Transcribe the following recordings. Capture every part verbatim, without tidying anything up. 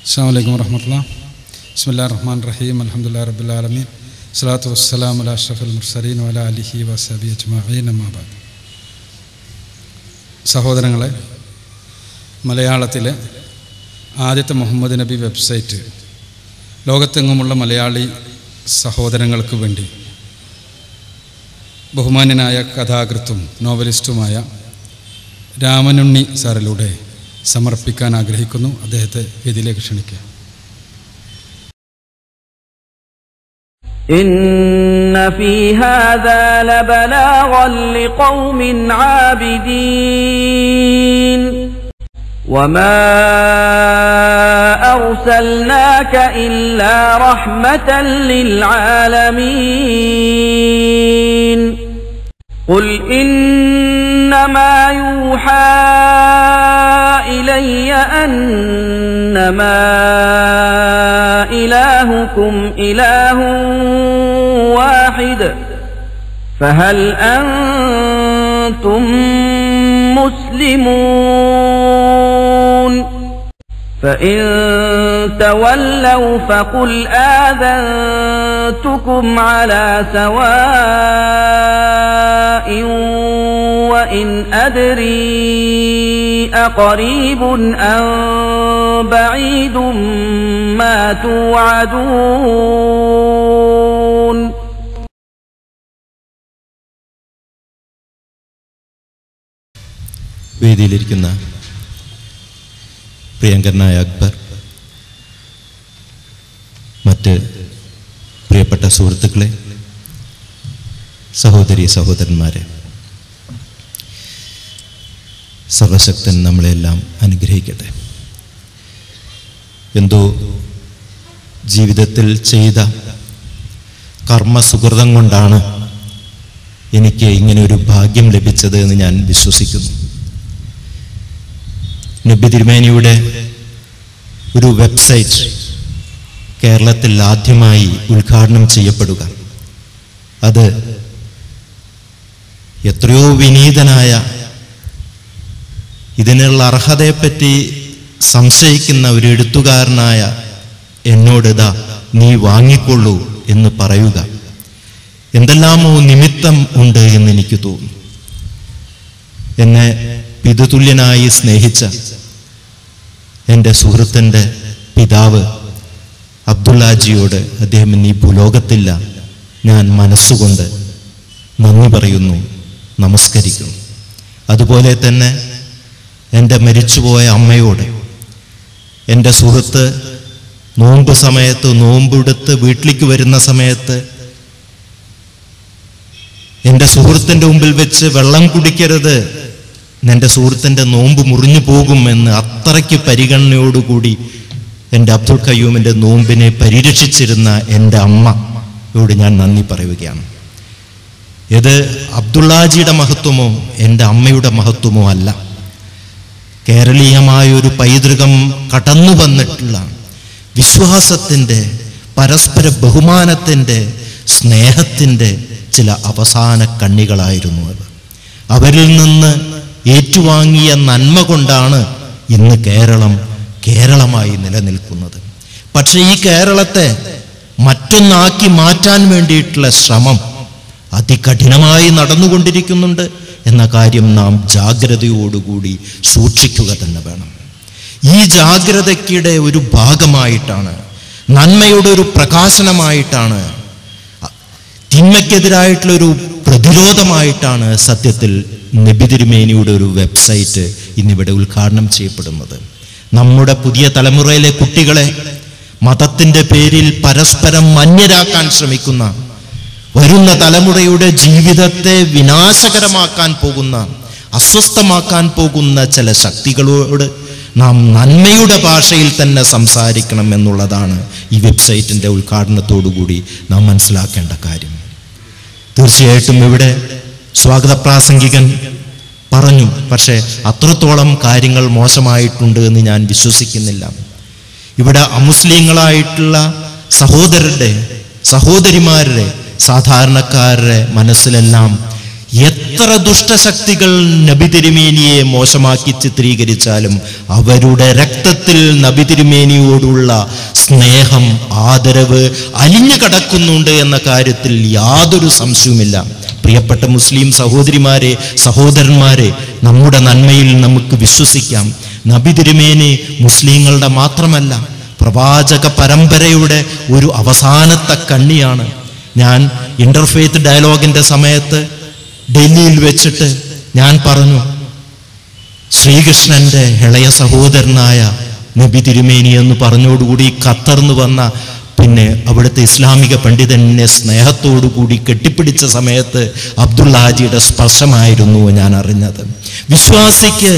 അസ്സലാമു അലൈക്കും വറഹ്മത്തുള്ളാഹി. ബിസ്മില്ലാഹിർ റഹ്മാനിർ റഹീം. അൽഹംദുലില്ലാഹി റബ്ബിൽ ആലമീൻ. സ്വലാത്തു വസ്സലാമു അലാ അഷ്റഫിൽ മുർസലീൻ വഅലാ ആലിഹി വസഹ്ബിഹി അജ്മഈൻ. അമ്മാ ബഅദ്. സഹോദരങ്ങളെ, മലയാളത്തിലെ ആദ്യത്തെ മുഹമ്മദ് നബി വെബ്സൈറ്റ് ലോകത്തെങ്ങുമുള്ള മലയാളി സഹോദരങ്ങൾക്ക് വേണ്ടി ബഹുമാന്യനായ കഥാകൃത്തും നോവലിസ്റ്റുമായ രാമനുണ്ണി സാറിലൂടെ സമർപ്പിക്കാൻ ആഗ്രഹിക്കുന്നു. അദ്ദേഹത്തെ വേദിയിലേക്ക് ക്ഷണിക്കുക. إن في هذا لبلاغا لقوم عابدين وما أرسلناك إلا رحمة للعالمين قل إنما يوحى إلي أنما إلهكم إله واحد فهل أنتم مسلمون فإن تولوا فقل آذنتكم على سواء وإن أدري أقريب أم بعيد ما توعدون. വേദിയിലിരിക്കുന്ന പ്രിയങ്കരനായ അക്ബർ, മറ്റ് പ്രിയപ്പെട്ട സുഹൃത്തുക്കളെ, സഹോദരി സഹോദരന്മാരെ, സർവശക്തൻ നമ്മളെല്ലാം അനുഗ്രഹിക്കട്ടെ. എന്തോ ജീവിതത്തിൽ ചെയ്ത കർമ്മസുഹൃതം കൊണ്ടാണ് എനിക്ക് ഇങ്ങനെ ഒരു ഭാഗ്യം ലഭിച്ചത് എന്ന് ഞാൻ വിശ്വസിക്കുന്നു. നബി തിരുമേനിയുടെ ഒരു വെബ്സൈറ്റ് കേരളത്തിൽ ആദ്യമായി ഉദ്ഘാടനം ചെയ്യപ്പെടുക, അത് എത്രയോ വിനീതനായ, ഇതിനുള്ള അർഹതയെപ്പറ്റി സംശയിക്കുന്ന ഒരു എഴുത്തുകാരനായ എന്നോട് ഇതാ നീ വാങ്ങിക്കൊള്ളൂ എന്ന് പറയുക, എന്തെല്ലാമോ നിമിത്തം ഉണ്ട് എന്ന് എനിക്ക് തോന്നുന്നു. എന്നെ പിതൃതുല്യനായി സ്നേഹിച്ച എൻ്റെ സുഹൃത്തിൻ്റെ പിതാവ് അബ്ദുള്ളാജിയോട്, അദ്ദേഹം ഇന്ന് ഈ ഭൂലോകത്തില്ല, ഞാൻ മനസ്സുകൊണ്ട് നന്ദി പറയുന്നു, നമസ്കരിക്കുന്നു. അതുപോലെ തന്നെ എൻ്റെ മരിച്ചുപോയ അമ്മയോട്, എൻ്റെ സുഹൃത്ത് നോമ്പ് സമയത്ത് നോമ്പെടുത്ത് വീട്ടിലേക്ക് വരുന്ന സമയത്ത് എൻ്റെ സുഹൃത്തിൻ്റെ മുമ്പിൽ വെച്ച് വെള്ളം കുടിക്കരുത്, എൻ്റെ സുഹൃത്തിൻ്റെ നോമ്പ് മുറിഞ്ഞു പോകും എന്ന് അത്രയ്ക്ക് പരിഗണനയോടുകൂടി എൻ്റെ അബ്ദുൽ ഖയ്യൂമിൻ്റെ നോമ്പിനെ പരിരക്ഷിച്ചിരുന്ന എൻ്റെ അമ്മയോട് ഞാൻ നന്ദി പറയുകയാണ്. ഇത് അബ്ദുള്ളാജിയുടെ മഹത്വമോ എൻ്റെ അമ്മയുടെ മഹത്വമോ അല്ല, കേരളീയമായൊരു പൈതൃകം കടന്നു വന്നിട്ടുള്ള വിശ്വാസത്തിൻ്റെ, പരസ്പര ബഹുമാനത്തിൻ്റെ, സ്നേഹത്തിൻ്റെ ചില അവസാന കണ്ണികളായിരുന്നു അത്. അവരിൽ നിന്ന് ഏറ്റുവാങ്ങിയ നന്മ കൊണ്ടാണ് ഇന്ന് കേരളം കേരളമായി നിലനിൽക്കുന്നത്. പക്ഷെ ഈ കേരളത്തെ മറ്റൊന്നാക്കി മാറ്റാൻ വേണ്ടിയിട്ടുള്ള ശ്രമം അതികഠിനമായി നടന്നുകൊണ്ടിരിക്കുന്നുണ്ട് എന്ന കാര്യം നാം ജാഗ്രതയോടുകൂടി സൂക്ഷിക്കുക തന്നെ വേണം. ഈ ജാഗ്രതയ്ക്കിടെ ഒരു ഭാഗമായിട്ടാണ്, നന്മയുടെ ഒരു പ്രകാശനമായിട്ടാണ്, തിന്മയ്ക്കെതിരായിട്ടുള്ളൊരു പ്രതിരോധമായിട്ടാണ് സത്യത്തിൽ നബി തിരുമേനിയുടെ ഒരു വെബ്സൈറ്റ് ഇന്നിവിടെ ഉദ്ഘാടനം ചെയ്യപ്പെടുന്നത്. നമ്മുടെ പുതിയ തലമുറയിലെ കുട്ടികളെ മതത്തിൻ്റെ പേരിൽ പരസ്പരം മന്യരാക്കാൻ ശ്രമിക്കുന്ന, വരുന്ന തലമുറയുടെ ജീവിതത്തെ വിനാശകരമാക്കാൻ പോകുന്ന, അസ്വസ്ഥമാക്കാൻ പോകുന്ന ചില ശക്തികളോട് നാം നന്മയുടെ ഭാഷയിൽ തന്നെ സംസാരിക്കണം എന്നുള്ളതാണ് ഈ വെബ്സൈറ്റിൻ്റെ ഉദ്ഘാടനത്തോടുകൂടി നാം മനസ്സിലാക്കേണ്ട കാര്യം. തീർച്ചയായിട്ടും ഇവിടെ സ്വാഗത പ്രാസംഗികൻ പറഞ്ഞു, പക്ഷേ അത്രത്തോളം കാര്യങ്ങൾ മോശമായിട്ടുണ്ട് എന്ന് ഞാൻ വിശ്വസിക്കുന്നില്ല. ഇവിടെ അമുസ്ലിങ്ങളായിട്ടുള്ള സഹോദരരുടെ, സഹോദരിമാരുടെ, സാധാരണക്കാരുടെ മനസ്സിലെല്ലാം എത്ര ദുഷ്ടശക്തികൾ നബി തിരുമേനിയെ മോശമാക്കി ചിത്രീകരിച്ചാലും അവരുടെ രക്തത്തിൽ നബി തിരുമേനിയോടുള്ള സ്നേഹം, ആദരവ് അലിഞ്ഞു കടക്കുന്നുണ്ട് എന്ന കാര്യത്തിൽ യാതൊരു സംശയവുമില്ല. പ്രിയപ്പെട്ട മുസ്ലിം സഹോദരിമാരെ, സഹോദരന്മാരെ, നമ്മുടെ നന്മയിൽ നമുക്ക് വിശ്വസിക്കാം. നബി തിരുമേനി മുസ്ലിങ്ങളുടെ മാത്രമല്ല, പ്രവാചക പരമ്പരയുടെ ഒരു അവസാനത്തെ കണ്ണിയാണ്. ഞാൻ ഇന്റർഫെയ്ത്ത് ഡയലോഗിന്റെ സമയത്ത് ഡൽഹിയിൽ വെച്ചിട്ട് ഞാൻ പറഞ്ഞു, ശ്രീകൃഷ്ണന്റെ ഇളയ സഹോദരനായ നബി തിരുമേനി എന്ന് പറഞ്ഞോടുകൂടി ഖത്തർന്ന് വന്ന പിന്നെ അവിടുത്തെ ഇസ്ലാമിക പണ്ഡിതനെ സ്നേഹത്തോടു കൂടി കെട്ടിപ്പിടിച്ച സമയത്ത് അബ്ദുള്ള ഹാജിയുടെ സ്പർശമായിരുന്നു ഞാൻ അറിഞ്ഞത്. വിശ്വാസിക്ക്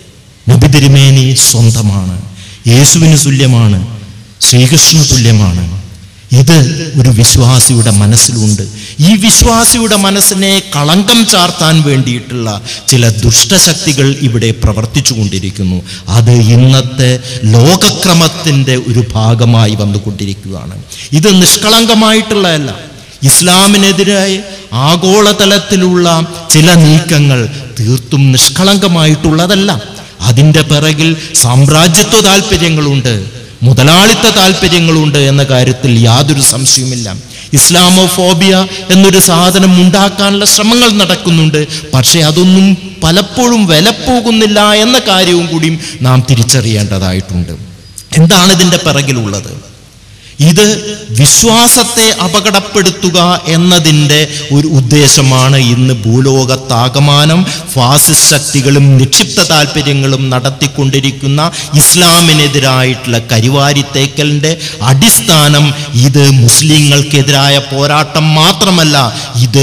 നബി തിരുമേനി സ്വന്തമാണ്, യേശുവിന് തുല്യമാണ്, ശ്രീകൃഷ്ണന് തുല്യമാണ്. ഇത് ഒരു വിശ്വാസിയുടെ മനസ്സിലുണ്ട്. ഈ വിശ്വാസിയുടെ മനസ്സിനെ കളങ്കം ചാർത്താൻ വേണ്ടിയിട്ടുള്ള ചില ദുഷ്ടശക്തികൾ ഇവിടെ പ്രവർത്തിച്ചു കൊണ്ടിരിക്കുന്നു. അത് ഇന്നത്തെ ലോകക്രമത്തിൻ്റെ ഒരു ഭാഗമായി വന്നുകൊണ്ടിരിക്കുകയാണ്. ഇത് നിഷ്കളങ്കമായിട്ടുള്ളതല്ല. ഇസ്ലാമിനെതിരായി ആഗോളതലത്തിലുള്ള ചില നീക്കങ്ങൾ തീർത്തും നിഷ്കളങ്കമായിട്ടുള്ളതല്ല. അതിൻ്റെ പിറകിൽ സാമ്രാജ്യത്വ താല്പര്യങ്ങളുണ്ട്, മുതലാളിത്ത താല്പര്യങ്ങളുണ്ട് എന്ന കാര്യത്തിൽ യാതൊരു സംശയവുമില്ല. ഇസ്ലാമോഫോബിയ എന്നൊരു സാധനം ഉണ്ടാക്കാനുള്ള ശ്രമങ്ങൾ നടക്കുന്നുണ്ട്. പക്ഷെ അതൊന്നും പലപ്പോഴും വിലപ്പോകുന്നില്ല എന്ന കാര്യവും കൂടിയും നാം തിരിച്ചറിയേണ്ടതായിട്ടുണ്ട്. എന്താണ് ഇതിൻ്റെ പിറകിലുള്ളത്? ഇത് വിശ്വാസത്തെ അപകടപ്പെടുത്തുക എന്നതിൻ്റെ ഒരു ഉദ്ദേശമാണ് ഇന്ന് ഭൂലോകത്താകമാനം ഫാസിസ്റ്റ് ശക്തികളും നിക്ഷിപ്ത താല്പര്യങ്ങളും നടത്തിക്കൊണ്ടിരിക്കുന്ന ഇസ്ലാമിനെതിരായിട്ടുള്ള കരിവാരിത്തേക്കലിൻ്റെ അടിസ്ഥാനം. ഇത് മുസ്ലിങ്ങൾക്കെതിരായ പോരാട്ടം മാത്രമല്ല, ഇത്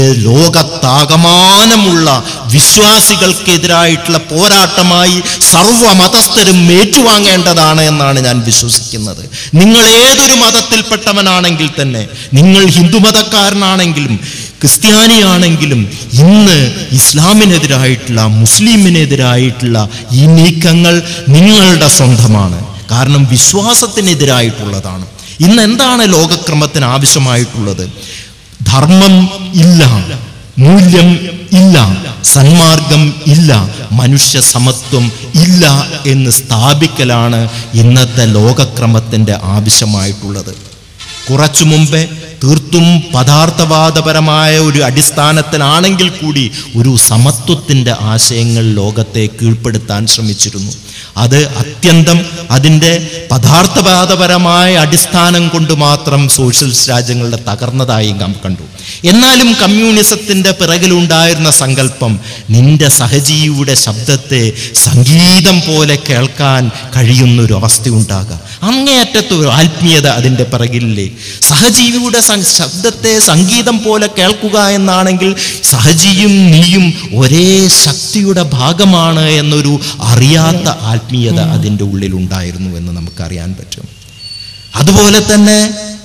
ലോകത്താകമാനമുള്ള വിശ്വാസികൾക്കെതിരായിട്ടുള്ള പോരാട്ടമായി സർവ്വമതസ്ഥരും ഏറ്റുവാങ്ങേണ്ടതാണ് എന്നാണ് ഞാൻ വിശ്വസിക്കുന്നത്. നിങ്ങൾ ഏതൊരു മത പ്പെട്ടവനാണെങ്കിൽ തന്നെ, നിങ്ങൾ ഹിന്ദുമതക്കാരനാണെങ്കിലും ക്രിസ്ത്യാനിയാണെങ്കിലും, ഇന്ന് ഇസ്ലാമിനെതിരായിട്ടുള്ള മുസ്ലിമിനെതിരായിട്ടുള്ള ഈ നീക്കങ്ങൾ നിങ്ങളുടെ സ്വന്തമാണ്. കാരണം വിശ്വാസത്തിനെതിരായിട്ടുള്ളതാണ്. ഇന്ന് എന്താണ് ലോകക്രമത്തിന് ആവശ്യമായിട്ടുള്ളത്? ധർമ്മം ഇല്ല, മൂല്യം ഇല്ല, സന്മാർഗം ഇല്ല, മനുഷ്യ സമത്വം ഇല്ല എന്ന് സ്ഥാപിക്കലാണ് ഇന്നത്തെ ലോകക്രമത്തിൻ്റെ ആവശ്യമായിട്ടുള്ളത്. കുറച്ചു മുമ്പേ തീർത്തും പദാർത്ഥവാദപരമായ ഒരു അടിസ്ഥാനത്തിലാണെങ്കിൽ കൂടി ഒരു സമത്വത്തിൻ്റെ ആശയങ്ങൾ ലോകത്തെ കീഴ്പ്പെടുത്താൻ ശ്രമിച്ചിരുന്നു. അത് അത്യന്തം അതിൻ്റെ പദാർത്ഥവാദപരമായ അടിസ്ഥാനം കൊണ്ട് മാത്രം സോഷ്യലിസ്റ്റ് രാജ്യങ്ങളുടെ തകർന്നതായി നാം കണ്ടു. എന്നാലും കമ്മ്യൂണിസത്തിൻ്റെ പിറകിലുണ്ടായിരുന്ന സങ്കല്പം നിന്റെ സഹജീവിയുടെ ശബ്ദത്തെ സംഗീതം പോലെ കേൾക്കാൻ കഴിയുന്നൊരു അവസ്ഥയുണ്ടാകാം. അങ്ങേയറ്റത്തെ ഒരു ആത്മീയത അതിൻ്റെ പിറകില്ലേ. സഹജീവിയുടെ ശബ്ദത്തെ സംഗീതം പോലെ കേൾക്കുക എന്നാണെങ്കിൽ സഹജീവിയും നീയും ഒരേ ശക്തിയുടെ ഭാഗമാണ് എന്നൊരു അറിയാത്ത ആത്മീയത അതിൻ്റെ ഉള്ളിലുണ്ടായിരുന്നു എന്ന് നമുക്കറിയാൻ പറ്റും. അതുപോലെ തന്നെ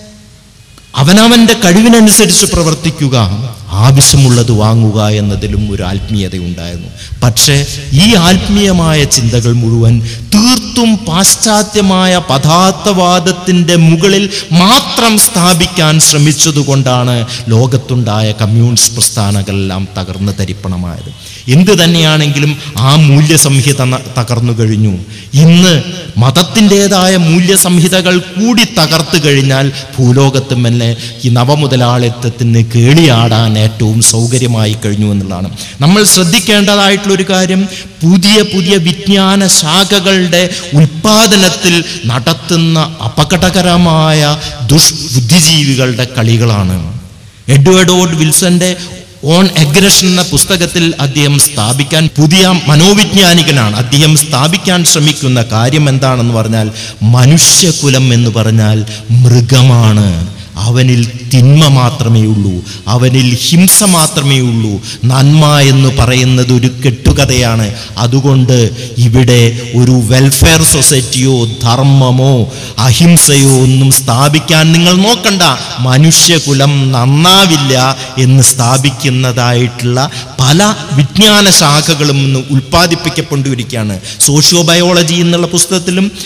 അവനവൻ്റെ കഴിവിനനുസരിച്ച് പ്രവർത്തിക്കുക, ആവശ്യമുള്ളത് വാങ്ങുക എന്നതിലും ഒരു ആത്മീയത ഉണ്ടായിരുന്നു. പക്ഷേ ഈ ആത്മീയമായ ചിന്തകൾ മുഴുവൻ തീർത്തും പാശ്ചാത്യമായ പദാർത്ഥവാദത്തിൻ്റെ മുകളിൽ മാത്രം സ്ഥാപിക്കാൻ ശ്രമിച്ചതുകൊണ്ടാണ് ലോകത്തുണ്ടായ കമ്മ്യൂണിസ്റ്റ് പ്രസ്ഥാനങ്ങളെല്ലാം തകർന്ന് തരിപ്പണമായത്. എന്ത് തന്നെയാണെങ്കിലും ആ മൂല്യസംഹിത തകർന്നു കഴിഞ്ഞു. ഇന്ന് മതത്തിൻ്റെതായ മൂല്യസംഹിതകൾ കൂടി തകർത്തു കഴിഞ്ഞാൽ ഭൂലോകത്ത് തന്നെ ഈ നവമുതലാളിത്തത്തിന് കേളിയാടാൻ ഏറ്റവും സൗകര്യമായി കഴിഞ്ഞു എന്നുള്ളതാണ്. നമ്മൾ ശ്രദ്ധിക്കേണ്ടതായിട്ടുള്ളൊരു കാര്യം, പുതിയ പുതിയ വിജ്ഞാന ശാഖകളുടെ ഉൽപാദനത്തിൽ നടത്തുന്ന അപകടകരമായ ദുഷ്ബുദ്ധിജീവികളുടെ കളികളാണ്. എഡ്വേർഡ് ഓഡ് വിൽസന്റെ ഓൺ അഗ്രഷൻ എന്ന പുസ്തകത്തിൽ അദ്ദേഹം സ്ഥാപിക്കാൻ, പുതിയ മനോവിജ്ഞാനികനാണ്, അദ്ദേഹം സ്ഥാപിക്കാൻ ശ്രമിക്കുന്ന കാര്യം എന്താണെന്ന് പറഞ്ഞാൽ, മനുഷ്യകുലം എന്ന് പറഞ്ഞാൽ മൃഗമാണ്. അവനിൽ തിന്മ മാത്രമേ ഉള്ളൂ, അവനിൽ ഹിംസ മാത്രമേ ഉള്ളൂ. നന്മ എന്ന് പറയുന്നത് ഒരു കെട്ടുകഥയാണ്. അതുകൊണ്ട് ഇവിടെ ഒരു വെൽഫെയർ സൊസൈറ്റിയോ ധർമ്മമോ അഹിംസയോ ഒന്നും സ്ഥാപിക്കാൻ നിങ്ങൾ നോക്കണ്ട. മനുഷ്യകുലം നന്നാവില്ല എന്ന് സ്ഥാപിക്കുന്നതായിട്ടുള്ള പല വിജ്ഞാന ശാഖകളും ഇന്ന് ഉൽപ്പാദിപ്പിക്കപ്പെട്ടിരിക്കുകയാണ്. സോഷ്യോ ബയോളജി എന്നുള്ള പുസ്തകത്തിലും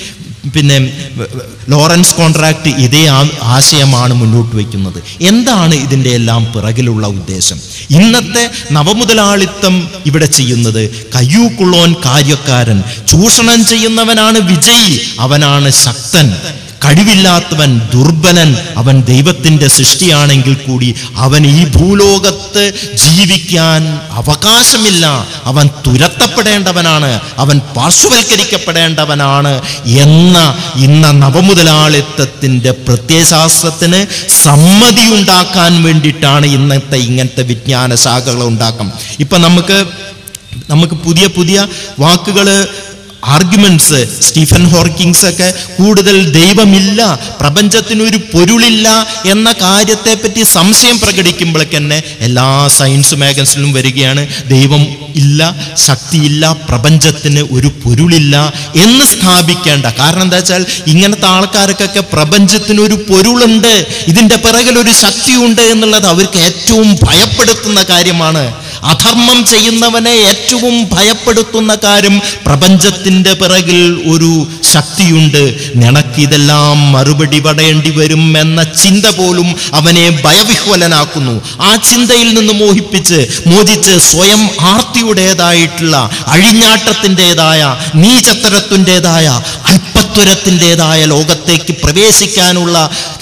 പിന്നെ ലോറൻസ് കോൺട്രാക്ട് ഇതേ ആശയമാണ് മുന്നോട്ട് വയ്ക്കുന്നത്. എന്താണ് ഇതിൻ്റെ എല്ലാം പിറകിലുള്ള ഉദ്ദേശം? ഇന്നത്തെ നവമുതലാളിത്തം ഇവിടെ ചെയ്യുന്നത് കയ്യൂക്കുള്ളോൻ കാര്യക്കാരൻ, ചൂഷണം ചെയ്യുന്നവനാണ് വിജയി, അവനാണ് ശക്തൻ, കഴിവില്ലാത്തവൻ ദുർബലൻ, അവൻ ദൈവത്തിൻ്റെ സൃഷ്ടിയാണെങ്കിൽ കൂടി അവൻ ഈ ഭൂലോകത്ത് ജീവിക്കാൻ അവകാശമില്ല, അവൻ തുരത്തപ്പെടേണ്ടവനാണ്, അവൻ പാർശ്വവൽക്കരിക്കപ്പെടേണ്ടവനാണ് എന്ന ഇന്ന നവമുതലാളിത്തത്തിൻ്റെ പ്രത്യയശാസ്ത്രത്തിന് സമ്മതി ഉണ്ടാക്കാൻ വേണ്ടിയിട്ടാണ് ഇന്നത്തെ ഇങ്ങനത്തെ വിജ്ഞാന ശാഖകൾ ഉണ്ടാക്കാം. ഇപ്പം നമുക്ക് നമുക്ക് പുതിയ പുതിയ വാക്കുകൾ, ആർഗ്യുമെന്റ്സ്, സ്റ്റീഫൻ ഹോക്കിങ്സ് ഒക്കെ കൂടുതൽ ദൈവമില്ല, പ്രപഞ്ചത്തിനൊരു പൊരുളില്ല എന്ന കാര്യത്തെപ്പറ്റി സംശയം പ്രകടിക്കുമ്പോഴേക്ക് തന്നെ എല്ലാ സയൻസ് മാഗസിനിലും വരികയാണ് ദൈവം ഇല്ല, ശക്തിയില്ല, പ്രപഞ്ചത്തിന് ഒരു പൊരുളില്ല എന്ന് സ്ഥാപിക്കേണ്ട. കാരണം എന്താ വെച്ചാൽ ഇങ്ങനത്തെ ആൾക്കാർക്കൊക്കെ പ്രപഞ്ചത്തിനൊരു പൊരുളുണ്ട്, ഇതിൻ്റെ പിറകിൽ ഒരു ശക്തിയുണ്ട് എന്നുള്ളത് അവർക്ക് ഏറ്റവും ഭയപ്പെടുത്തുന്ന കാര്യമാണ്. അധർമ്മം ചെയ്യുന്നവനെ ഏറ്റവും ഭയപ്പെടുത്തുന്ന കാര്യം പ്രപഞ്ചത്തിൻ്റെ പിറകിൽ ഒരു ശക്തിയുണ്ട്, നിനക്കിതെല്ലാം മറുപടി പടയേണ്ടി വരും എന്ന ചിന്ത പോലും അവനെ ഭയവിഹ്വലനാക്കുന്നു. ആ ചിന്തയിൽ നിന്ന് മോഹിപ്പിച്ച് മോചിച്ച് സ്വയം ആർത്തിയുടേതായിട്ടുള്ള, അഴിഞ്ഞാട്ടത്തിൻ്റെതായ, നീചത്തരത്തിൻ്റെതായ, അല്പത്വരത്തിൻ്റെതായ ലോകത്തേക്ക് പ്രവേശിക്കാനുള്ള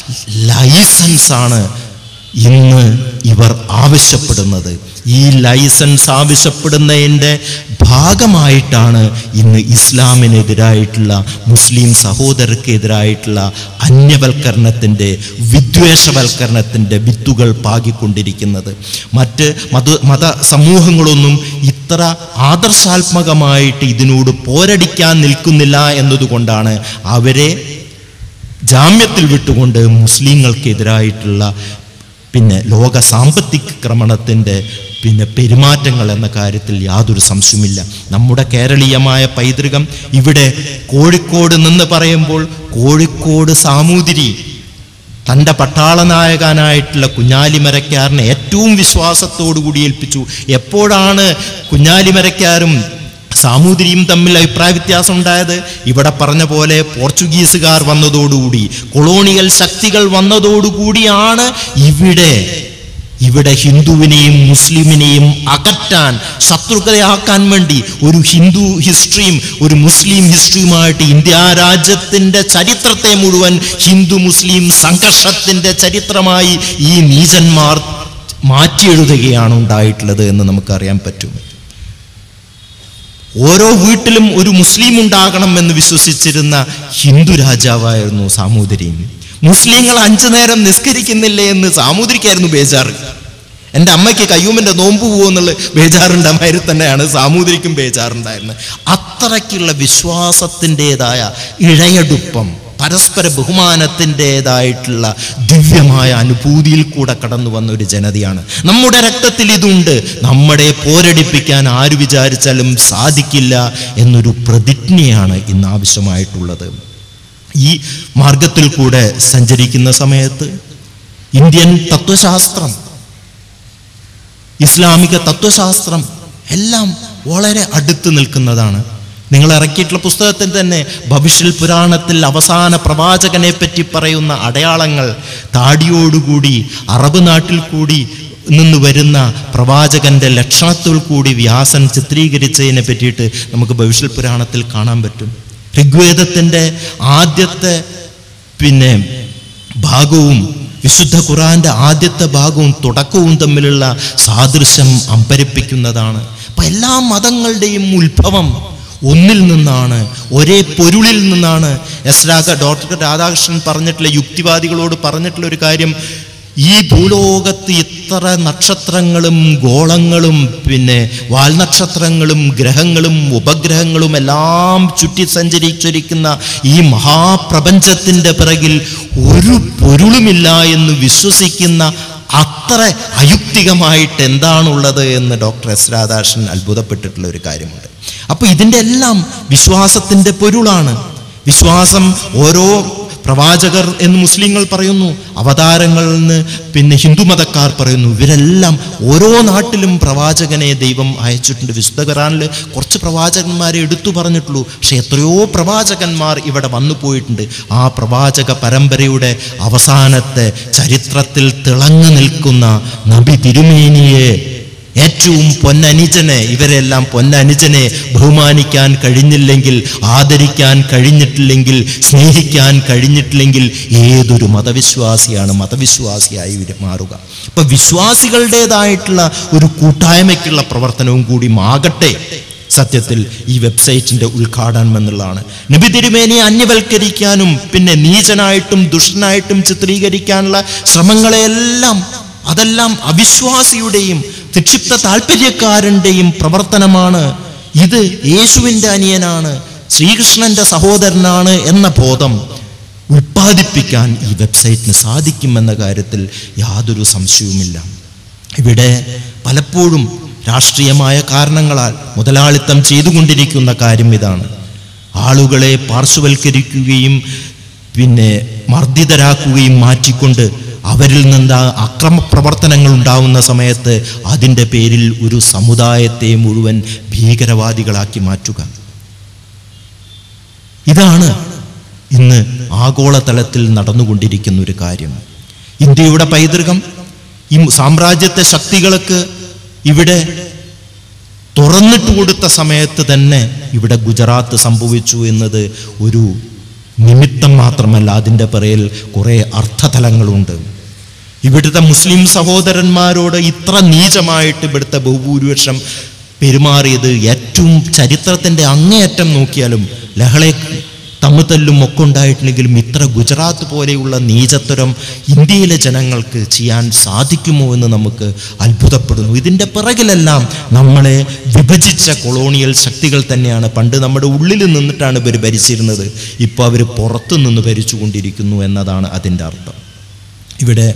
ലൈസൻസാണ് ഇന്ന് ഇവർ ആവശ്യപ്പെടുന്നത്. ഈ ലൈസൻസ് ആവശ്യപ്പെടുന്നതിൻ്റെ ഭാഗമായിട്ടാണ് ഇന്ന് ഇസ്ലാമിനെതിരായിട്ടുള്ള, മുസ്ലിം സഹോദരർക്കെതിരായിട്ടുള്ള അന്യവൽക്കരണത്തിൻ്റെ, വിദ്വേഷവൽക്കരണത്തിൻ്റെ വിത്തുകൾ പാകിക്കൊണ്ടിരിക്കുന്നത്. മറ്റ് മത മത സമൂഹങ്ങളൊന്നും ഇത്ര ആദർശാത്മകമായിട്ട് ഇതിനോട് പോരടിക്കാൻ നിൽക്കുന്നില്ല എന്നതുകൊണ്ടാണ് അവരെ ജാമ്യത്തിൽ വിട്ടുകൊണ്ട് മുസ്ലിങ്ങൾക്കെതിരായിട്ടുള്ള പിന്നെ ലോക സാമ്പത്തിക ക്രമണത്തിൻ്റെ പിന്നെ പെരുമാറ്റങ്ങൾ എന്ന കാര്യത്തിൽ യാതൊരു സംശയമില്ല. നമ്മുടെ കേരളീയമായ പൈതൃകം ഇവിടെ കോഴിക്കോട് നിന്ന് പറയുമ്പോൾ കോഴിക്കോട് സാമൂതിരി തൻ്റെ പട്ടാള നായകനായിട്ടുള്ള കുഞ്ഞാലിമരക്കാരനെ ഏറ്റവും വിശ്വാസത്തോടു കൂടി ഏൽപ്പിച്ചു. എപ്പോഴാണ് കുഞ്ഞാലിമരക്കാരും സാമൂതിരിയും തമ്മിൽ അഭിപ്രായ വ്യത്യാസം ഉണ്ടായത്? ഇവിടെ പറഞ്ഞ പോലെ പോർച്ചുഗീസുകാർ വന്നതോടുകൂടി, കൊളോണിയൽ ശക്തികൾ വന്നതോടുകൂടിയാണ് ഇവിടെ ഇവിടെ ഹിന്ദുവിനെയും മുസ്ലിമിനെയും അകറ്റാൻ, ശത്രുക്കളയാക്കാൻ വേണ്ടി ഒരു ഹിന്ദു ഹിസ്റ്ററിയും ഒരു മുസ്ലിം ഹിസ്റ്ററിയുമായിട്ട് ഇന്ത്യ രാജ്യത്തിൻ്റെ ചരിത്രത്തെ മുഴുവൻ ഹിന്ദു മുസ്ലിം സംഘർഷത്തിൻ്റെ ചരിത്രമായി ഈ നീചന്മാർ മാറ്റിയെഴുതുകയാണ് ഉണ്ടായിട്ടുള്ളത് എന്ന് നമുക്കറിയാൻ പറ്റും. ഓരോ വീട്ടിലും ഒരു മുസ്ലിം ഉണ്ടാകണം എന്ന് വിശ്വസിച്ചിരുന്ന ഹിന്ദു രാജാവായിരുന്നു സാമൂതിരി. മുസ്ലിങ്ങൾ അഞ്ചു നേരം നിസ്കരിക്കുന്നില്ലേ എന്ന് സാമൂതിരിക്കായിരുന്നു ബേജാറ്. എൻ്റെ അമ്മയ്ക്ക് കയ്യൂമിൻ്റെ നോമ്പ് പോകുമെന്നുള്ള ബേജാറുണ്ടായി തന്നെയാണ് സാമൂതിരിക്കും ബേജാറുണ്ടായിരുന്നത്. അത്രയ്ക്കുള്ള വിശ്വാസത്തിൻ്റെതായ ഇഴയടുപ്പം, പരസ്പര ബഹുമാനത്തിൻ്റെതായിട്ടുള്ള ദിവ്യമായ അനുഭൂതിയിൽ കൂടെ കടന്നു വന്ന ഒരു ജനതയാണ്. നമ്മുടെ രക്തത്തിൽ ഇതുണ്ട്, നമ്മളെ പോരടിപ്പിക്കാൻ ആര് വിചാരിച്ചാലും സാധിക്കില്ല എന്നൊരു പ്രതിജ്ഞയാണ് ഇന്ന് ആവശ്യമായിട്ടുള്ളത്. ഈ മാർഗത്തിൽ കൂടെ സഞ്ചരിക്കുന്ന സമയത്ത് ഇന്ത്യൻ തത്വശാസ്ത്രം, ഇസ്ലാമിക തത്വശാസ്ത്രം എല്ലാം വളരെ അടുത്ത് നിൽക്കുന്നതാണ്. നിങ്ങൾ ഇറക്കിയിട്ടുള്ള പുസ്തകത്തിൽ തന്നെ ഭവിഷ്യൽ പുരാണത്തിൽ അവസാന പ്രവാചകനെ പറ്റി പറയുന്ന അടയാളങ്ങൾ, താടിയോടുകൂടി അറബ് നാട്ടിൽ കൂടി നിന്ന് വരുന്ന പ്രവാചകന്റെ ലക്ഷണത്തിൽ കൂടി വ്യാസൻ ചിത്രീകരിച്ചതിനെ പറ്റിയിട്ട് നമുക്ക് ഭവിഷ്യൽ പുരാണത്തിൽ കാണാൻ പറ്റും. ഋഗ്വേദത്തിൻ്റെ ആദ്യത്തെ പിന്നെ ഭാഗവും വിശുദ്ധ ഖുർആന്റെ ആദ്യത്തെ ഭാഗവും തുടക്കവും തമ്മിലുള്ള സാദൃശ്യം അമ്പരിപ്പിക്കുന്നതാണ്. അപ്പൊ എല്ലാ മതങ്ങളുടെയും ഉത്ഭവം ഒന്നിൽ നിന്നാണ്, ഒരേ പൊരുളിൽ നിന്നാണ്. എസ് രാഘ ഡോക്ടർ രാധാകൃഷ്ണൻ പറഞ്ഞിട്ടുള്ള, യുക്തിവാദികളോട് പറഞ്ഞിട്ടുള്ള ഒരു കാര്യം, ഈ ഭൂലോകത്ത് ഇത്ര നക്ഷത്രങ്ങളും ഗോളങ്ങളും പിന്നെ വാൽനക്ഷത്രങ്ങളും ഗ്രഹങ്ങളും ഉപഗ്രഹങ്ങളും എല്ലാം ചുറ്റി സഞ്ചരിച്ചിരിക്കുന്ന ഈ മഹാപ്രപഞ്ചത്തിൻ്റെ പിറകിൽ ഒരു പൊരുളുമില്ല എന്ന് വിശ്വസിക്കുന്ന അത്ര അയുക്തികമായിട്ട് എന്താണുള്ളത് എന്ന് ഡോക്ടർ എസ് രാധാകൃഷ്ണൻ അത്ഭുതപ്പെട്ടിട്ടുള്ള ഒരു കാര്യമുണ്ട്. അപ്പോൾ ഇതിൻ്റെ എല്ലാം വിശ്വാസത്തിൻ്റെ പൊരുളാണ്. വിശ്വാസം ഓരോ പ്രവാചകർ എന്ന് മുസ്ലിങ്ങൾ പറയുന്നു, അവതാരങ്ങൾ എന്ന് പിന്നെ ഹിന്ദുമതക്കാർ പറയുന്നു. ഇവരെല്ലാം ഓരോ നാട്ടിലും പ്രവാചകനെ ദൈവം അയച്ചിട്ടുണ്ട്. വിശുദ്ധ ഖുർആനിൽ കുറച്ച് പ്രവാചകന്മാരെ എടുത്തു പറഞ്ഞിട്ടുള്ളൂ, പക്ഷെ എത്രയോ പ്രവാചകന്മാർ ഇവിടെ വന്നു പോയിട്ടുണ്ട്. ആ പ്രവാചക പരമ്പരയുടെ അവസാനത്തെ ചരിത്രത്തിൽ തിളങ്ങി നിൽക്കുന്ന നബി തിരുമേനിയെ, ഏറ്റവും പൊന്നനുജനെ, ഇവരെല്ലാം പൊന്നനുജനെ ബഹുമാനിക്കാൻ കഴിഞ്ഞില്ലെങ്കിൽ, ആദരിക്കാൻ കഴിഞ്ഞിട്ടില്ലെങ്കിൽ, സ്നേഹിക്കാൻ കഴിഞ്ഞിട്ടില്ലെങ്കിൽ ഏതൊരു മതവിശ്വാസിയാണ് മതവിശ്വാസിയായി മാറുക? ഇപ്പൊ വിശ്വാസികളുടേതായിട്ടുള്ള ഒരു കൂട്ടായ്മയ്ക്കുള്ള പ്രവർത്തനവും കൂടി ആകട്ടെ സത്യത്തിൽ ഈ വെബ്സൈറ്റിന്റെ ഉദ്ഘാടനം എന്നുള്ളതാണ്. നബി തിരുമേനിയെ അന്യവൽക്കരിക്കാനും പിന്നെ നീചനായിട്ടും ദുഷ്ടനായിട്ടും ചിത്രീകരിക്കാനുള്ള ശ്രമങ്ങളെല്ലാം, അതെല്ലാം അവിശ്വാസിയുടെയും നിക്ഷിപ്ത താല്പര്യക്കാരൻ്റെയും പ്രവർത്തനമാണ്. ഇത് യേശുവിൻ്റെ അനിയനാണ്, ശ്രീകൃഷ്ണന്റെ സഹോദരനാണ് എന്ന ബോധം ഉൽപ്പാദിപ്പിക്കാൻ ഈ വെബ്സൈറ്റിന് സാധിക്കുമെന്ന കാര്യത്തിൽ യാതൊരു സംശയവുമില്ല. ഇവിടെ പലപ്പോഴും രാഷ്ട്രീയമായ കാരണങ്ങളാൽ മുതലാളിത്തം ചെയ്തുകൊണ്ടിരിക്കുന്ന കാര്യം ഇതാണ്. ആളുകളെ പാർശ്വവൽക്കരിക്കുകയും പിന്നെ മർദ്ദിതരാക്കുകയും മാറ്റിക്കൊണ്ട് അവരിൽ നിന്ന് അക്രമ പ്രവർത്തനങ്ങൾ ഉണ്ടാവുന്ന സമയത്ത് അതിൻ്റെ പേരിൽ ഒരു സമുദായത്തെ മുഴുവൻ ഭീകരവാദികളാക്കി മാറ്റുക. ഇതാണ് ഇന്ന് ആഗോളതലത്തിൽ നടന്നുകൊണ്ടിരിക്കുന്ന ഒരു കാര്യം. ഇന്ത്യയുടെ പൈതൃകം ഈ സാമ്രാജ്യത്തെ ശക്തികൾക്ക് ഇവിടെ തുറന്നിട്ട് കൊടുത്ത സമയത്ത് തന്നെ ഇവിടെ ഗുജറാത്ത് സംഭവിച്ചു എന്നത് ഒരു നിമിത്തം മാത്രമല്ല, അതിൻ്റെ പിറകിൽ കുറേ അർത്ഥതലങ്ങളുണ്ട്. ഇവിടുത്തെ മുസ്ലിം സഹോദരന്മാരോട് ഇത്ര നീചമായിട്ട് ഇവിടുത്തെ ബഹുഭൂരിപക്ഷം പെരുമാറിയത് ഏറ്റവും ചരിത്രത്തിൻ്റെ അങ്ങേയറ്റം നോക്കിയാലും ലഹളെ തമ്മിത്തല്ലും ഒക്കെ ഉണ്ടായിട്ടുണ്ടെങ്കിലും ഇത്ര ഗുജറാത്ത് പോലെയുള്ള നീചത്വരം ഇന്ത്യയിലെ ജനങ്ങൾക്ക് ചെയ്യാൻ സാധിക്കുമോ എന്ന് നമുക്ക് അത്ഭുതപ്പെടുന്നു. ഇതിൻ്റെ പിറകിലെല്ലാം നമ്മളെ വിഭജിച്ച കൊളോണിയൽ ശക്തികൾ തന്നെയാണ്. പണ്ട് നമ്മുടെ ഉള്ളിൽ നിന്നിട്ടാണ് ഇവർ ഭരിച്ചിരുന്നത്, ഇപ്പോൾ അവർ പുറത്തു നിന്ന് ഭരിച്ചുകൊണ്ടിരിക്കുന്നു എന്നതാണ് അതിൻ്റെ അർത്ഥം. ഇവിടെ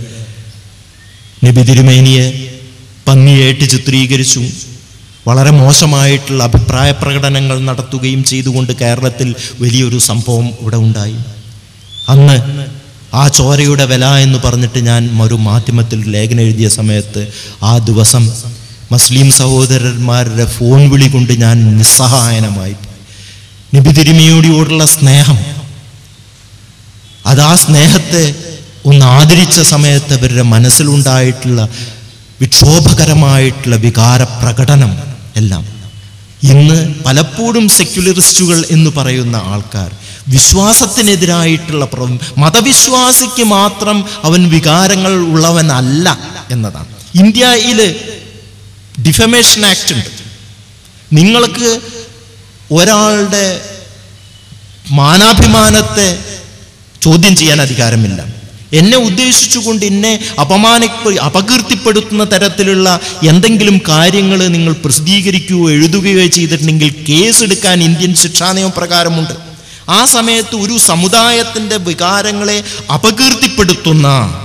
നബി തിരുമേനിയെ പന്നിയായിട്ട് ചിത്രീകരിച്ചു, വളരെ മോശമായിട്ടുള്ള അഭിപ്രായ പ്രകടനങ്ങൾ നടത്തുകയും ചെയ്തുകൊണ്ട് കേരളത്തിൽ വലിയൊരു സംഭവം ഇവിടെ ഉണ്ടായി. അന്ന് ആ ചോരയുടെ വില എന്ന് പറഞ്ഞിട്ട് ഞാൻ ഒരു മാധ്യമത്തിൽ ലേഖനം എഴുതിയ സമയത്ത് ആ ദിവസം മുസ്ലിം സഹോദരന്മാരുടെ ഫോൺ വിളി കൊണ്ട് ഞാൻ നിസ്സഹായനമായി. നബി തിരുമേനിയോടുള്ള സ്നേഹം, അത് ആ സ്നേഹത്തെ ഒന്ന് ആദരിച്ച സമയത്ത് അവരുടെ മനസ്സിലുണ്ടായിട്ടുള്ള വിക്ഷോഭകരമായിട്ടുള്ള വികാര പ്രകടനം എല്ലാം ഇന്ന് പലപ്പോഴും സെക്യുലറിസ്റ്റുകൾ എന്ന് പറയുന്ന ആൾക്കാർ വിശ്വാസത്തിനെതിരായിട്ടുള്ള മതവിശ്വാസിക്ക് മാത്രം അവൻ വികാരങ്ങൾ ഉള്ളവനല്ല എന്നതാണ്. ഇന്ത്യയിൽ ഡിഫമേഷൻ ആക്ട് ഉണ്ട്. നിങ്ങൾക്ക് ഒരാളുടെ മാനാഭിമാനത്തെ ചോദ്യം ചെയ്യാൻ അധികാരമില്ല. എന്നെ ഉദ്ദേശിച്ചുകൊണ്ട് എന്നെ അപമാനിപ്പ അപകീർത്തിപ്പെടുത്തുന്ന തരത്തിലുള്ള എന്തെങ്കിലും കാര്യങ്ങൾ നിങ്ങൾ പ്രസിദ്ധീകരിക്കുകയോ എഴുതുകയോ ചെയ്തിട്ടുണ്ടെങ്കിൽ കേസെടുക്കാൻ ഇന്ത്യൻ ശിക്ഷാ നിയമപ്രകാരമുണ്ട്. ആ സമയത്ത് ഒരു സമുദായത്തിൻ്റെ വികാരങ്ങളെ അപകീർത്തിപ്പെടുത്തുന്ന,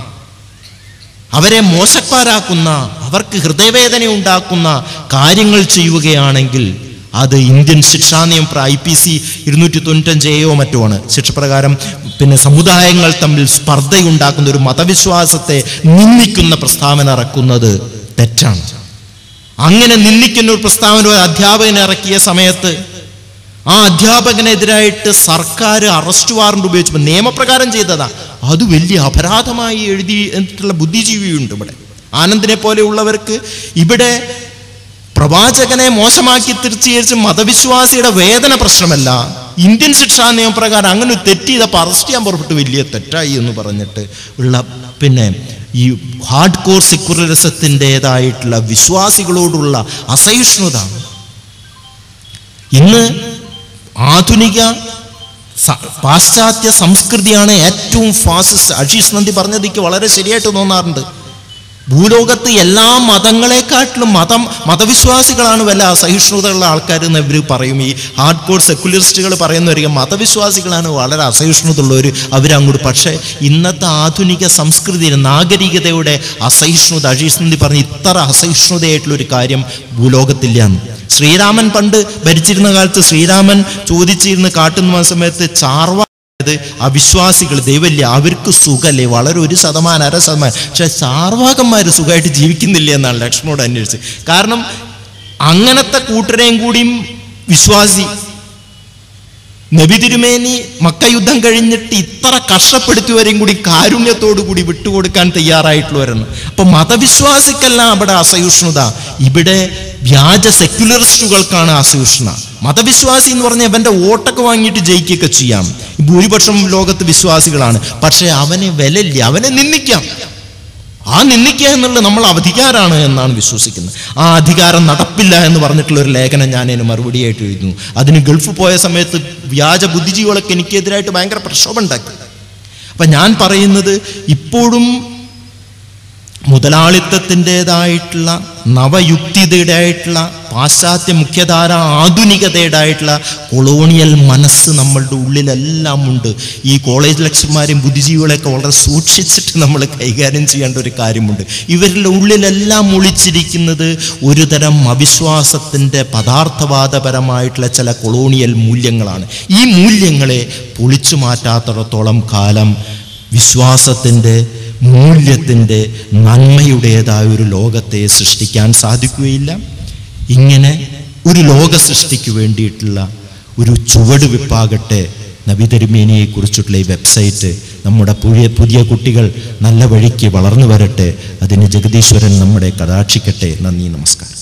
അവരെ മോശക്കാരാക്കുന്ന, അവർക്ക് ഹൃദയവേദന ഉണ്ടാക്കുന്ന കാര്യങ്ങൾ ചെയ്യുകയാണെങ്കിൽ അത് ഇന്ത്യൻ ശിക്ഷാ നിയമം ഐ പി സി ഇരുന്നൂറ്റി തൊണ്ണൂറ്റഞ്ച് എയോ മറ്റോ ആണ് ശിക്ഷപ്രകാരം. പിന്നെ സമുദായങ്ങൾ തമ്മിൽ സ്പർദ്ധയുണ്ടാക്കുന്ന ഒരു മതവിശ്വാസത്തെ നിന്ദിക്കുന്ന പ്രസ്താവന ഇറക്കുന്നത് തെറ്റാണ്. അങ്ങനെ നിന്ദിക്കുന്ന ഒരു പ്രസ്താവന ഒരു അധ്യാപകൻ ഇറക്കിയ സമയത്ത് ആ അധ്യാപകനെതിരായിട്ട് സർക്കാർ അറസ്റ്റ് വാറണ്ട് ഉപയോഗിച്ചപ്പോൾ നിയമപ്രകാരം ചെയ്തതാ, അത് വലിയ അപരാധമായി എഴുതിയിട്ടുള്ള ബുദ്ധിജീവിയുണ്ട് ഇവിടെ. ആനന്ദിനെ പോലെയുള്ളവർക്ക് ഇവിടെ പ്രവാചകനെ മോശമാക്കി തീർച്ചയായിട്ടും മതവിശ്വാസിയുടെ വേദന പ്രശ്നമല്ല. ഇന്ത്യൻ ശിക്ഷാ നിയമപ്രകാരം അങ്ങനെ തെറ്റ് ചെയ്തപ്പോൾ അറസ്റ്റ് ചെയ്യാൻ പുറപ്പെട്ട് വലിയ തെറ്റായി എന്ന് പറഞ്ഞിട്ട് ഉള്ള പിന്നെ ഈ ഹാർഡ് കോർ സെക്യുലറിസത്തിൻ്റെതായിട്ടുള്ള വിശ്വാസികളോടുള്ള അസഹിഷ്ണുത ഇന്ന് ആധുനിക പാശ്ചാത്യ സംസ്കൃതിയാണ് ഏറ്റവും ഫാസിസ്റ്റ്. അഷീഷ് നന്ദി പറഞ്ഞതിക്ക് വളരെ ശരിയായിട്ട് തോന്നാറുണ്ട്. ഭൂലോകത്ത് എല്ലാ മതങ്ങളെക്കാട്ടിലും മതം മതവിശ്വാസികളാണ് വല്ല അസഹിഷ്ണുതയുള്ള ആൾക്കാർ എന്ന് ഇവർ പറയും. ഈ ഹാർഡ് കോർ സെക്യുലറിസ്റ്റുകൾ പറയുന്നവരിക മതവിശ്വാസികളാണ് വളരെ അസഹിഷ്ണുതയുള്ളവർ അവരങ്ങോട്ട്. പക്ഷേ ഇന്നത്തെ ആധുനിക സംസ്കൃതി നാഗരികതയുടെ അസഹിഷ്ണുത, അഷീഷ് നന്ദി പറഞ്ഞ് ഇത്ര അസഹിഷ്ണുതയായിട്ടുള്ളൊരു കാര്യം ഭൂലോകത്തില്ലാന്ന്. ശ്രീരാമൻ പണ്ട് ഭരിച്ചിരുന്ന കാലത്ത് ശ്രീരാമൻ ചോദിച്ചിരുന്ന് കാട്ടുന്ന സമയത്ത് ചാർവ അവിശ്വാസികൾ ദൈവമില്ല, അവർക്ക് സുഖല്ലേ, വളരെ ഒരു ശതമാനം അര ശതമാനം, പക്ഷെ ചാർവാകന്മാർ സുഖമായിട്ട് ജീവിക്കുന്നില്ല എന്നാണ് ലക്ഷ്മണോട് അന്വേഷിച്ചത്. കാരണം അങ്ങനത്തെ കൂട്ടരെയും കൂടിയും വിശ്വാസി നബി തിരുമേനി മക്ക യുദ്ധം കഴിഞ്ഞിട്ട് ഇത്ര കഷ്ടപ്പെടുത്തിയവരെയും കൂടി കാരുണ്യത്തോടു കൂടി വിട്ടുകൊടുക്കാൻ തയ്യാറായിട്ടുള്ളവരെന്ന്. അപ്പൊ മതവിശ്വാസിക്കല്ല അവിടെ അസഹിഷ്ണുത, ഇവിടെ വ്യാജ സെക്യുലറിസ്റ്റുകൾക്കാണ് അസഹിഷ്ണുത. മതവിശ്വാസി എന്ന് പറഞ്ഞാൽ അവന്റെ വോട്ടൊക്കെ വാങ്ങിയിട്ട് ജയിക്കുകയൊക്കെ ചെയ്യാം, ഭൂരിപക്ഷം ലോകത്ത് വിശ്വാസികളാണ്, പക്ഷെ അവനെ വിലയില്ല, അവനെ നിന്ദിക്കാം. ആ നിന്ദിക്കുക എന്നുള്ളത് നമ്മൾ അധികാരമാണ് എന്നാണ് വിശ്വസിക്കുന്നത്. ആ അധികാരം നടപ്പില്ല എന്ന് പറഞ്ഞിട്ടുള്ള ഒരു ലേഖനം ഞാൻ അതിന് മറുപടിയായിട്ട് എഴുതുന്നു. അതിന് ഗൾഫ് പോയ സമയത്ത് വ്യാജ ബുദ്ധിജീവികളൊക്കെ എനിക്കെതിരായിട്ട് ഭയങ്കര പ്രക്ഷോഭം ഉണ്ടാക്കി. അപ്പൊ ഞാൻ പറയുന്നത് ഇപ്പോഴും മുതലാളിത്തത്തിൻ്റെതായിട്ടുള്ള നവയുക്തിയുടേതായിട്ടുള്ള പാശ്ചാത്യ മുഖ്യധാര ആധുനികതയുടേതായിട്ടുള്ള കൊളോണിയൽ മനസ്സ് നമ്മളുടെ ഉള്ളിലെല്ലാം ഉണ്ട്. ഈ കോളേജ് ലെക്ചർമാരെയും ബുദ്ധിജീവികളെയൊക്കെ വളരെ സൂക്ഷിച്ചിട്ട് നമ്മൾ കൈകാര്യം ചെയ്യേണ്ട ഒരു കാര്യമുണ്ട്. ഇവരുടെ ഉള്ളിലെല്ലാം ഒളിച്ചിരിക്കുന്നത് ഒരു തരം അവിശ്വാസത്തിൻ്റെ പദാർത്ഥവാദപരമായിട്ടുള്ള ചില കൊളോണിയൽ മൂല്യങ്ങളാണ്. ഈ മൂല്യങ്ങളെ പൊളിച്ചു മാറ്റാത്തിടത്തോളം കാലം വിശ്വാസത്തിൻ്റെ മൂല്യത്തിൻ്റെ നന്മയുടേതായ ഒരു ലോകത്തെ സൃഷ്ടിക്കാൻ സാധിക്കുകയില്ല. ഇങ്ങനെ ഒരു ലോക സൃഷ്ടിക്ക് വേണ്ടിയിട്ടുള്ള ഒരു ചുവടുവെപ്പാകട്ടെ നബി തിരുമേനിയെ കുറിച്ചിട്ടുള്ള ഈ വെബ്സൈറ്റ്. നമ്മുടെ പുതിയ പുതിയ കുട്ടികൾ നല്ല വഴിക്ക് വളർന്നു വരട്ടെ. അതിന് ജഗദീശ്വരൻ നമ്മളെ കടാക്ഷിക്കട്ടെ. നന്ദി, നമസ്കാരം.